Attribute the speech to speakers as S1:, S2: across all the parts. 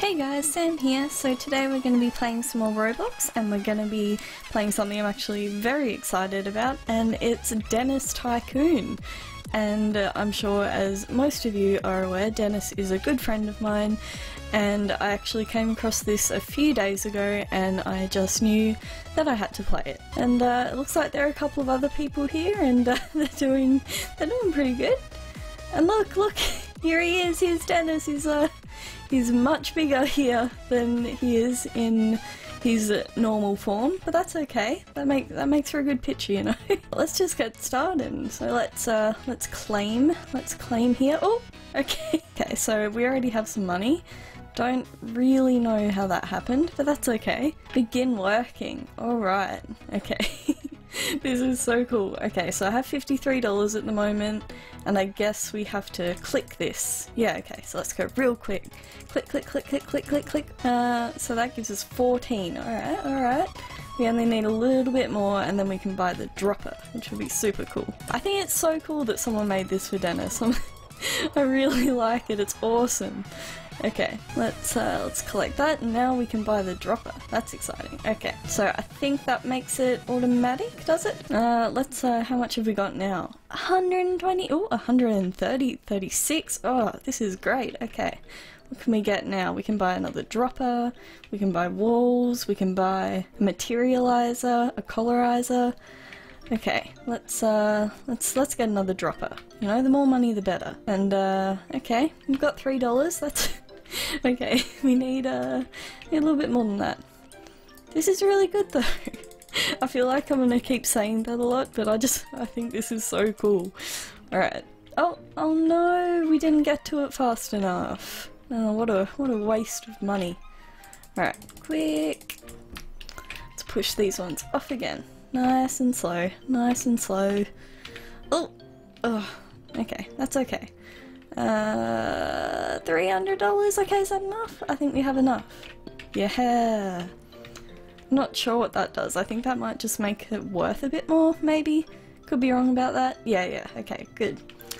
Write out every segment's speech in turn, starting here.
S1: Hey guys, Sam here. So today we're going to be playing some more Roblox, and we're going to be playing something I'm actually very excited about, and it's Denis Tycoon. And I'm sure, as most of you are aware, Denis is a good friend of mine, and I actually came across this a few days ago and I just knew that I had to play it. And it looks like there are a couple of other people here, and they're doing pretty good. And look, here he is. Here's Denis. He's much bigger here than he is in his normal form, but that's okay. That makes for a good picture, you know. Let's just get started. So let's claim here. Oh, okay. Okay, so we already have some money. Don't really know how that happened, but that's okay. Begin working. All right. Okay. This is so cool. Okay, so I have $53 at the moment, and I guess we have to click this. Yeah, okay, so let's go real quick. Click, click, click, click, click, click, click. So that gives us 14. Alright. We only need a little bit more, and then we can buy the dropper, which would be super cool. I think it's so cool that someone made this for Denis. I really like it. It's awesome. Okay, let's collect that, and now we can buy the dropper. That's exciting. Okay, so I think that makes it automatic, does it? Let's, how much have we got now? 120, oh, 130, 36. Oh, this is great. Okay, what can we get now? We can buy another dropper, we can buy walls, we can buy a materializer, a colorizer. Okay, let's get another dropper. You know, the more money the better. And okay, we've got $3. That's okay. We need a little bit more than that. This is really good though. I feel like I'm gonna keep saying that a lot, but I think this is so cool. All right. Oh no, we didn't get to it fast enough. Oh, what a waste of money. All right, quick. Let's push these ones off again. Nice and slow, nice and slow. Oh, okay, that's okay. $300, okay, is that enough? I think we have enough. Yeah. I'm not sure what that does. I think that might just make it worth a bit more, maybe. Could be wrong about that. Yeah, okay, good.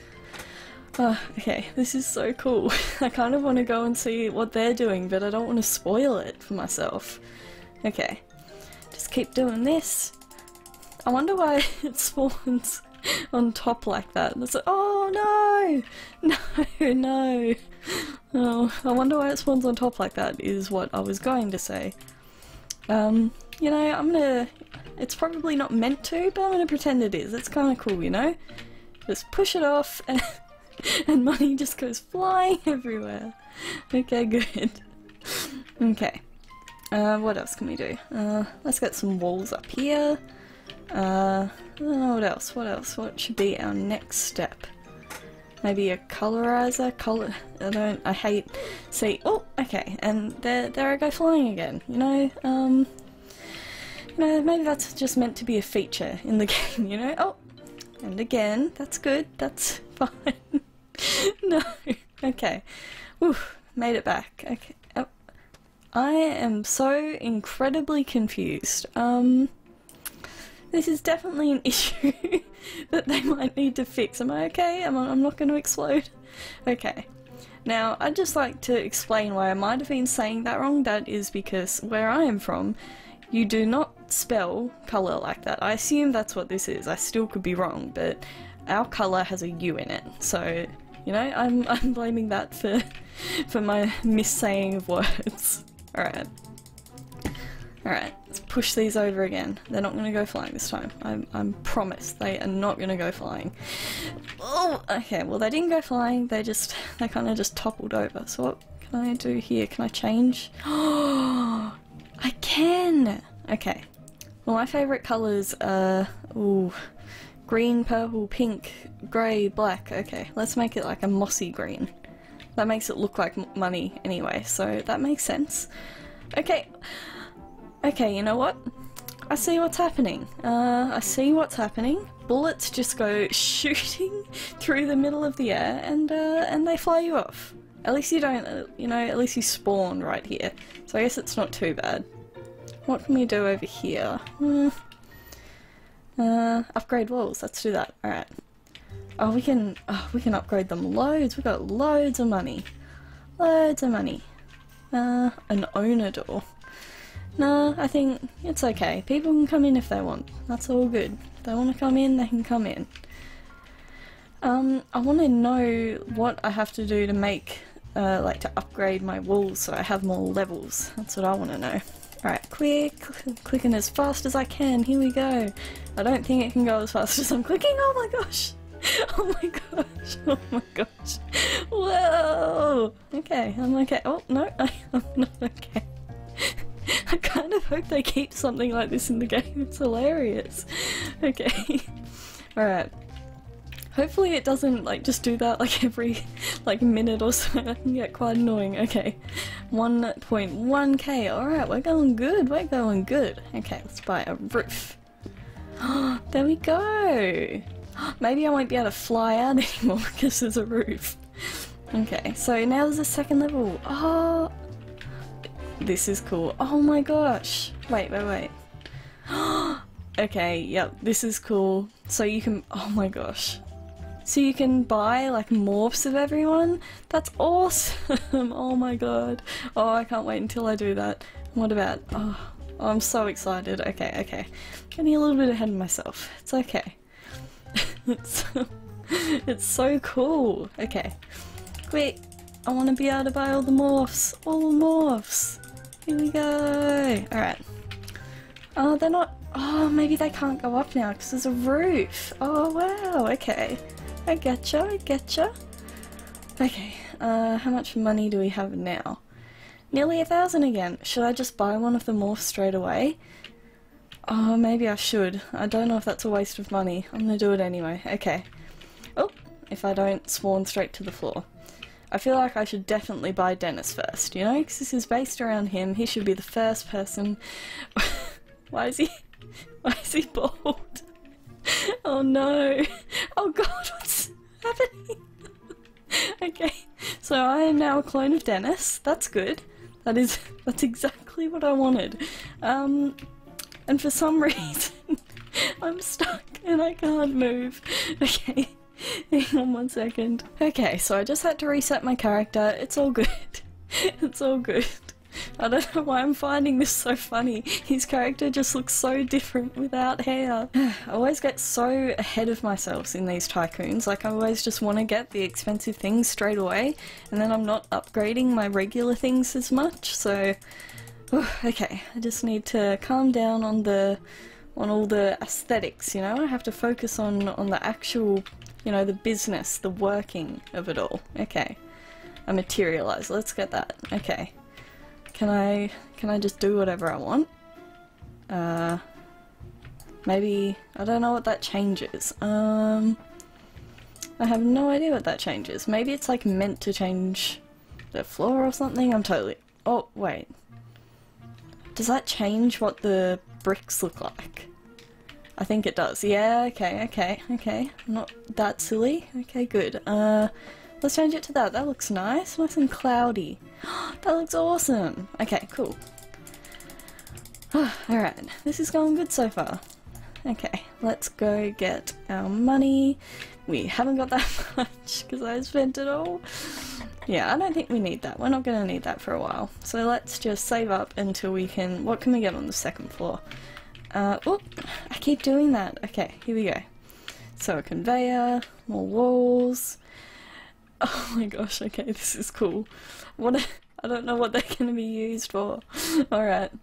S1: Okay, this is so cool. I kind of want to go and see what they're doing, but I don't want to spoil it for myself. Okay, just keep doing this. I wonder why it spawns on top like that. It's like, oh no! No! Oh, I wonder why it spawns on top like that is what I was going to say. You know, it's probably not meant to, but I'm gonna pretend it is. It's kinda cool, you know? Just push it off and money just goes flying everywhere. Okay, good. Okay. What else can we do? Let's get some walls up here. What else? What should be our next step? Maybe a colorizer? I hate... See, oh, okay, and there I go flying again, you know, maybe that's just meant to be a feature in the game, you know? Oh, and again, that's good, that's fine. No, okay, oof, made it back, okay. Oh. I am so incredibly confused. This is definitely an issue that they might need to fix. Am I okay? I'm not going to explode? Okay. Now, I'd just like to explain why I might have been saying that wrong. That is because where I am from, you do not spell colour like that. I assume that's what this is. I still could be wrong, but our colour has a U in it. So, you know, I'm blaming that for my missaying of words. Alright. Alright, let's push these over again. They're not going to go flying this time. I'm promised they are not going to go flying. Oh, okay, well they didn't go flying, they kind of just toppled over. So what can I do here? Can I change? Oh, I can! Okay. Well, my favourite colours are, green, purple, pink, grey, black. Okay, let's make it like a mossy green. That makes it look like money anyway, so that makes sense. Okay. Okay, you know what? I see what's happening. Bullets just go shooting through the middle of the air, and they fly you off. At least you don't, you know, at least you spawn right here. So I guess it's not too bad. What can we do over here? Upgrade walls. Let's do that. Alright. Oh, we can upgrade them loads. We've got loads of money. Loads of money. An owner door. No, I think it's okay. People can come in if they want. That's all good. If they want to come in, they can come in. I want to know what I have to do to make, like to upgrade my walls so I have more levels. That's what I want to know. Alright, quick, clicking as fast as I can. Here we go. I don't think it can go as fast as I'm clicking. Oh my gosh! Oh my gosh! Oh my gosh! Whoa! Okay, I'm okay. Oh no, I'm not okay. I kind of hope they keep something like this in the game. It's hilarious. Okay. Alright. Hopefully it doesn't like just do that like every like minute or so. That can get quite annoying. Okay. 1.1k. Alright, we're going good. We're going good. Okay, let's buy a roof. There we go. Maybe I won't be able to fly out anymore because there's a roof. Okay, so now there's a second level. Oh, this is cool. Oh my gosh. Wait. Okay, yep, this is cool. So you can, oh my gosh. So you can buy like morphs of everyone? That's awesome! Oh my god. Oh, I can't wait until I do that. What about, oh I'm so excited. Okay. Getting a little bit ahead of myself. It's okay. It's so cool. Okay. Quick! I want to be able to buy all the morphs. All the morphs! Here we go! Alright. Oh, they're not... Oh, maybe they can't go up now because there's a roof. Oh, wow. Okay. I getcha. Okay. How much money do we have now? Nearly 1,000 again. Should I just buy one of the morphs straight away? Oh, maybe I should. I don't know if that's a waste of money. I'm gonna do it anyway. Okay. Oh, if I don't spawn straight to the floor. I feel like I should definitely buy Denis first, you know? Because this is based around him. He should be the first person. Why is he bald? Oh no. Oh god, what's happening? Okay, so I am now a clone of Denis. That's good. That's exactly what I wanted. And for some reason, I'm stuck and I can't move. Okay, hang on 1 second. Okay, so I just had to reset my character. It's all good. It's all good. I don't know why I'm finding this so funny. His character just looks so different without hair. I always get so ahead of myself in these tycoons. Like I always just want to get the expensive things straight away and then I'm not upgrading my regular things as much. So, okay, I just need to calm down on all the aesthetics, you know? I have to focus on the actual, you know, the business, the working of it all. Okay, a materialize, let's get that. Okay. Can I just do whatever I want? Maybe, I don't know what that changes. I have no idea what that changes. Maybe it's like meant to change the floor or something? I'm totally... Oh, wait. Does that change what the bricks look like? I think it does. Yeah, okay. I'm not that silly. Okay, good. Let's change it to that. That looks nice. Nice and cloudy. That looks awesome. Okay, cool. Alright, this is going good so far. Okay, let's go get our money. We haven't got that much because I spent it all. Yeah, I don't think we need that. We're not going to need that for a while. So let's just save up until we can... What can we get on the second floor? Oh, I keep doing that. Okay, here we go. So a conveyor, more walls... Oh my gosh, okay, this is cool. I don't know what they're going to be used for. Alright.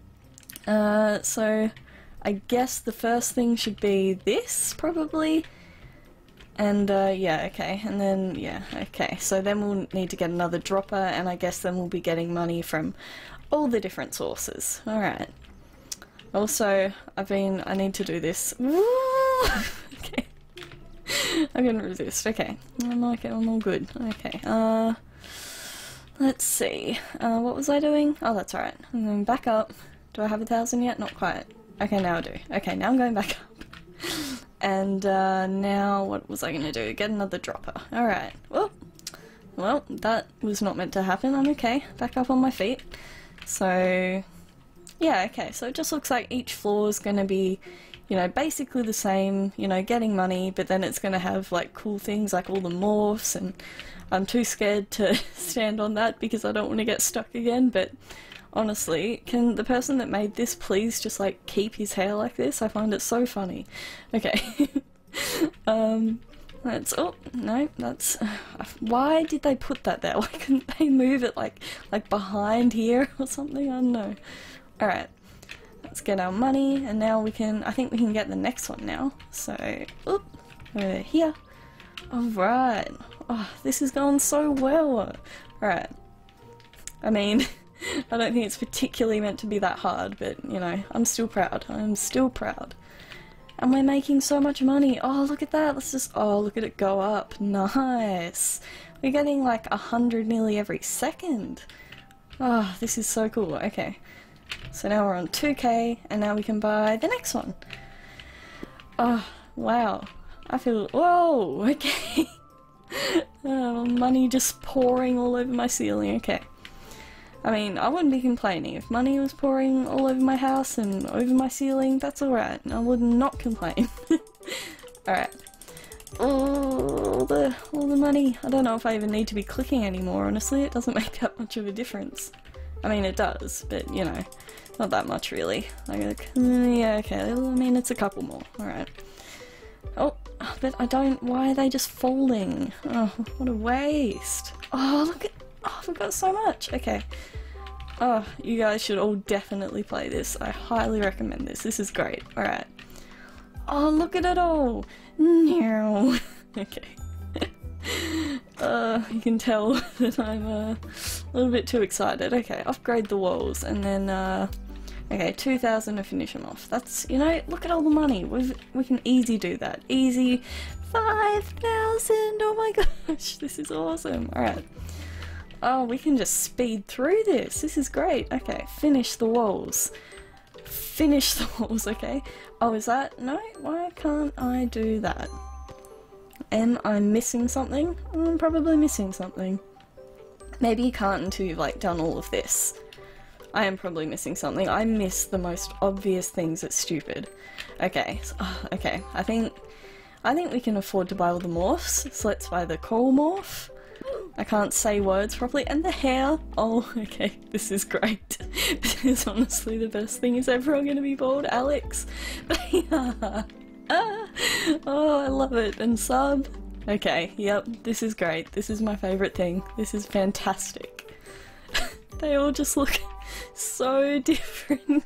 S1: So I guess the first thing should be this, probably. And yeah, okay, and then, yeah, okay. So then we'll need to get another dropper, and I guess then we'll be getting money from all the different sources. Alright. Also, I need to do this. Okay. I couldn't resist. Okay. I'm all good. Okay. Let's see. What was I doing? Oh, that's alright. I'm going back up. Do I have 1,000 yet? Not quite. Okay, now I do. Okay, now I'm going back up. And now what was I going to do? Get another dropper. Alright. Well, that was not meant to happen. I'm okay. Back up on my feet. So, yeah, okay. So it just looks like each floor is going to be, you know, basically the same, you know, getting money, but then it's going to have like cool things like all the morphs, and I'm too scared to stand on that because I don't want to get stuck again. But honestly, can the person that made this please just like keep his hair like this? I find it so funny. Okay. That's, oh, no, that's, why did they put that there? Why couldn't they move it like behind here or something? I don't know. Alright, let's get our money, and now we can, I think we can get the next one now. So, oop, over here. Alright. Oh, this is going so well. Alright. I mean, I don't think it's particularly meant to be that hard, but, you know, I'm still proud. I'm still proud. And we're making so much money. Oh, look at that. Let's just, oh, look at it go up. Nice. We're getting like 100 nearly every second. Oh, this is so cool. Okay. So now we're on 2k, and now we can buy the next one. Oh, wow. I feel, whoa, okay. Money just pouring all over my ceiling. Okay. I mean, I wouldn't be complaining. If money was pouring all over my house and over my ceiling, that's alright. I would not complain. Alright. All the money. I don't know if I even need to be clicking anymore, honestly. It doesn't make that much of a difference. I mean, it does, but, you know, not that much, really. Like, yeah, okay. I mean, it's a couple more. Alright. Oh, but I don't... Why are they just folding? Oh, what a waste. Oh, look at... Oh, we've got so much. Okay. Oh, you guys should all definitely play this. I highly recommend this. This is great. Alright. Oh, look at it all. No. Okay. You can tell that I'm a little bit too excited. Okay, upgrade the walls, and then, okay, 2,000 to finish them off. That's, you know, look at all the money. We can easy do that. Easy. 5,000. Oh my gosh, this is awesome. Alright. Oh, we can just speed through this. This is great. Okay, finish the walls. Finish the walls, okay. Oh, is that? No? Why can't I do that? Am I missing something? I'm probably missing something. Maybe you can't until you've, like, done all of this. I am probably missing something. I miss the most obvious things that's stupid. Okay, so, okay. I think we can afford to buy all the morphs, so let's buy the coral morph. I can't say words properly. And the hair. Oh, okay. This is great. This is honestly the best thing. Is everyone going to be bald? Alex? Yeah. Oh, I love it. And sub. Okay, yep. This is great. This is my favourite thing. This is fantastic. They all just look so different.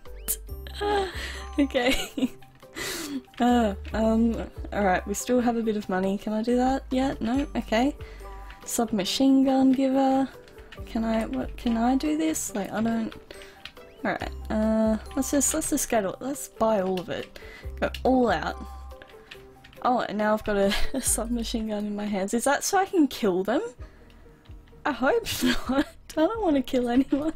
S1: Okay. Alright, we still have a bit of money. Can I do that yet? No? Okay. Submachine gun giver. Can I do this? Like, I don't... Alright, let's just get it. Let's buy all of it. Go all out. Oh, and now I've got a submachine gun in my hands. Is that so I can kill them? I hope not. I don't want to kill anyone.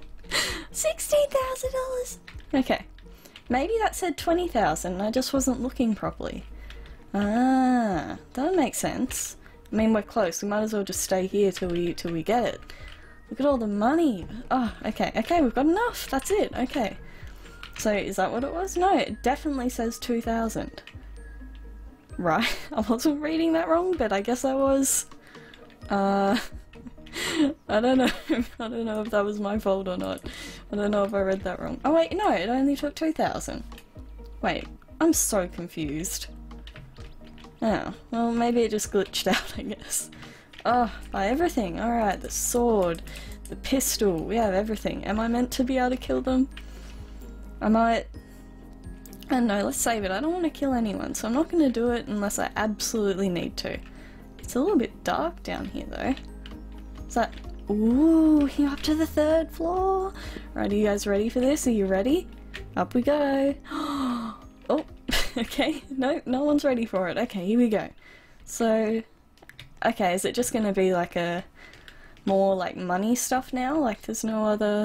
S1: $16,000! Okay. Maybe that said 20,000. I just wasn't looking properly. Ah, that makes sense. I mean, we're close. We might as well just stay here till we get it. Look at all the money. Oh, okay. Okay, we've got enough. That's it. Okay. So, is that what it was? No, it definitely says 2,000. Right. I wasn't reading that wrong, but I guess I was. I don't know. I don't know if that was my fault or not. I don't know if I read that wrong. Oh wait, no, it only took 2,000. Wait, I'm so confused. Oh, well maybe it just glitched out, I guess. Oh, buy everything. Alright, the sword, the pistol, we have everything. Am I meant to be able to kill them? I might... I don't know, let's save it. I don't want to kill anyone, so I'm not going to do it unless I absolutely need to. It's a little bit dark down here though. Is that... Ooh, here up to the 3rd floor! Right, are you guys ready for this? Are you ready? Up we go! Oh, okay, no one's ready for it. Okay, here we go. So, okay, is it just gonna be like a more like money stuff now? Like there's no other...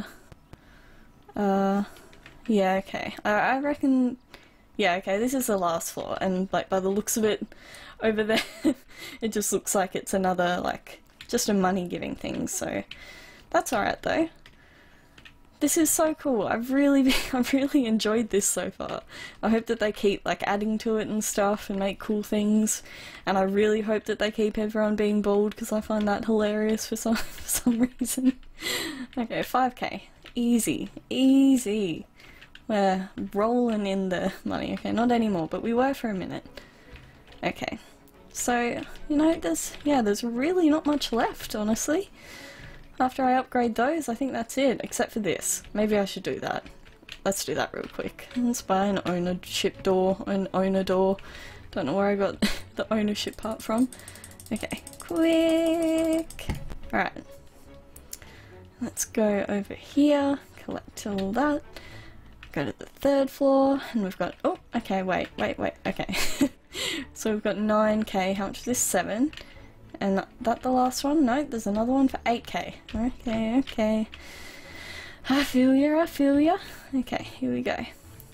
S1: yeah, okay. I reckon... Yeah, okay, this is the last floor, and like by the looks of it over there, it just looks like it's another like just a money giving thing, so that's alright though. This is so cool. I've really enjoyed this so far. I hope that they keep like adding to it and stuff and make cool things. And I really hope that they keep everyone being bald because I find that hilarious for some reason. Okay, 5k. Easy. Easy. We're rolling in the money. Okay, not anymore, but we were for a minute. Okay. So, you know, there's really not much left, honestly. After I upgrade those, I think that's it, except for this. Maybe I should do that. Let's do that real quick. Let's buy an ownership door, an owner door. Don't know where I got the ownership part from. Okay, quick! Alright. Let's go over here, collect all that. Go to the 3rd floor, and we've got, oh, okay, wait, okay. So we've got 9k, how much is this? 7. And that the last one? No, there's another one for 8k. Okay. I feel ya. Okay, here we go.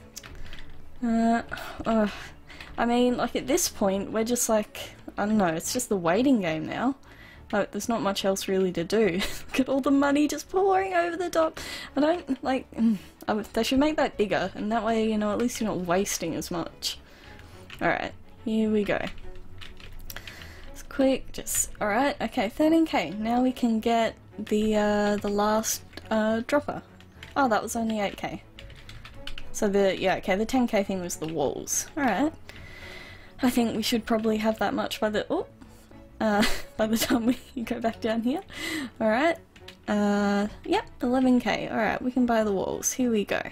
S1: I mean, like at this point, we're just like, I don't know, it's just the waiting game now. Like, there's not much else really to do. Look at all the money just pouring over the top. I don't, like, they should make that bigger, and that way, you know, at least you're not wasting as much. Alright, here we go. Quick, just alright, okay, 13k. Now we can get the last dropper. Oh, that was only 8k. So the 10k thing was the walls. Alright. I think we should probably have that much by the by the time we go back down here. Alright. Yep, 11k. Alright, we can buy the walls. Here we go.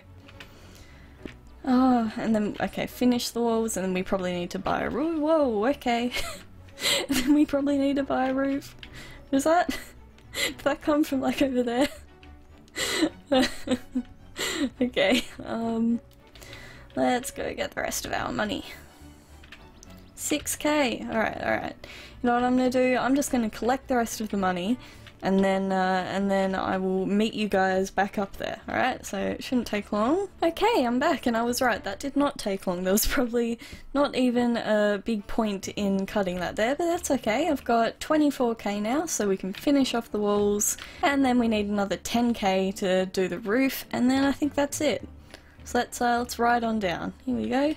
S1: Oh, and then okay, finish the walls, and then we probably need to buy a roof. Whoa, okay. And then we probably need to buy a roof. Did that come from like over there? Okay, let's go get the rest of our money. 6k, alright. You know what I'm gonna do? I'm just gonna collect the rest of the money, and then I will meet you guys back up there, alright? So it shouldn't take long. Okay, I'm back, and I was right, that did not take long. There was probably not even a big point in cutting that there, but that's okay. I've got 24k now, so we can finish off the walls, and then we need another 10k to do the roof, and then I think that's it. So let's ride on down. Here we go.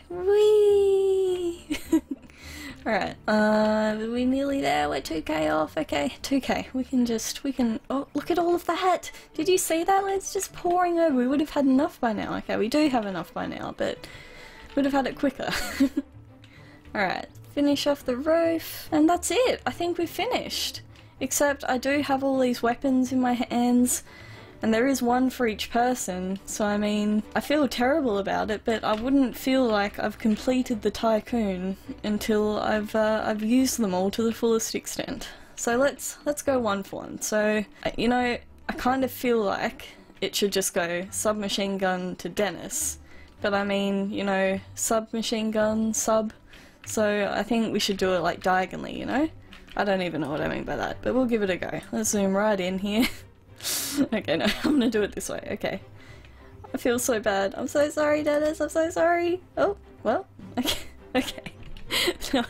S1: Whee! Alright, we're nearly there, we're 2k off, okay, 2k, we can, oh, look at all of that! Did you see that? It's just pouring over, we would have had enough by now. Okay, we do have enough by now, but would have had it quicker. Alright, finish off the roof, and that's it, I think we've finished. Except I do have all these weapons in my hands, and there is one for each person, so I mean, I feel terrible about it, but I wouldn't feel like I've completed the Tycoon until I've used them all to the fullest extent. So let's go one for one. So, you know, I kind of feel like it should just go submachine gun to Denis, but I mean, you know, submachine gun, sub, so I think we should do it like diagonally, you know? I don't even know what I mean by that, but we'll give it a go. Let's zoom right in here. Okay, no, I'm gonna do it this way, okay. I feel so bad. I'm so sorry, Denis, I'm so sorry. Oh, well, okay. No.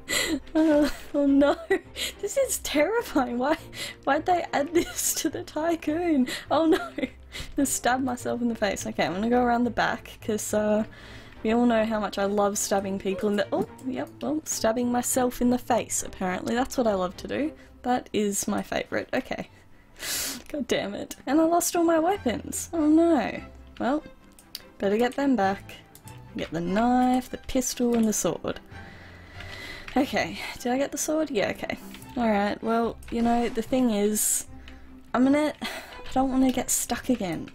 S1: Oh no, this is terrifying. Why'd they add this to the Tycoon? Oh no, just stabbed myself in the face. Okay, I'm gonna go around the back, because we all know how much I love stabbing people in the— oh, yep, well, stabbing myself in the face, apparently. That's what I love to do. That is my favourite. Okay. God damn it. And I lost all my weapons. Oh no. Well, better get them back. Get the knife, the pistol, and the sword. Okay, did I get the sword? Yeah, okay. Alright, well, you know, the thing is, I don't want to get stuck again.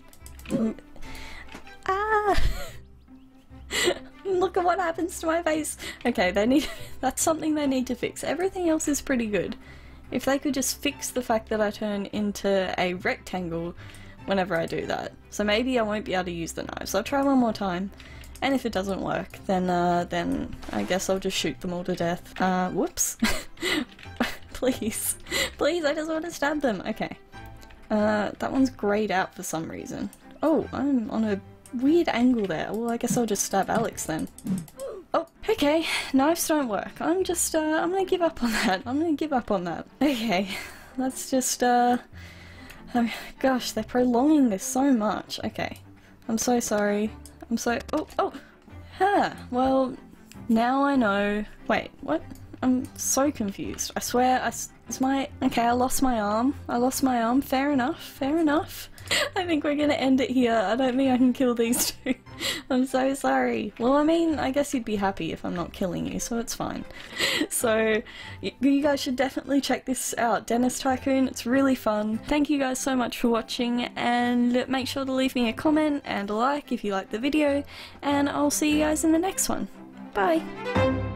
S1: Ah! Look at what happens to my face. Okay, that's something they need to fix. Everything else is pretty good. If they could just fix the fact that I turn into a rectangle whenever I do that. So maybe I won't be able to use the knives. I'll try one more time, and if it doesn't work, then I guess I'll just shoot them all to death. Whoops. Please. Please, I just want to stab them. Okay. That one's grayed out for some reason. Oh, I'm on a weird angle there. Well, I guess I'll just stab Alex then. Oh, okay, knives don't work. I'm just, I'm gonna give up on that. I'm gonna give up on that. Okay, let's just, Oh, gosh, they're prolonging this so much. Okay. I'm so sorry. I'm so... Oh! Huh. Well, now I know... Wait, what? I'm so confused. I swear, it's my... Okay, I lost my arm. Fair enough. I think we're gonna end it here. I don't think I can kill these two. I'm so sorry. Well, I mean, I guess you'd be happy if I'm not killing you, so it's fine. So, you guys should definitely check this out. Denis Tycoon, it's really fun. Thank you guys so much for watching, and make sure to leave me a comment and a like if you liked the video, and I'll see you guys in the next one. Bye!